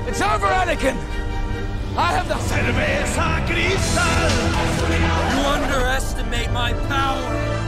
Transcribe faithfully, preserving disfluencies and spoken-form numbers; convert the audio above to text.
It's over, Anakin! I have the Cerveza Cristal! You underestimate my power!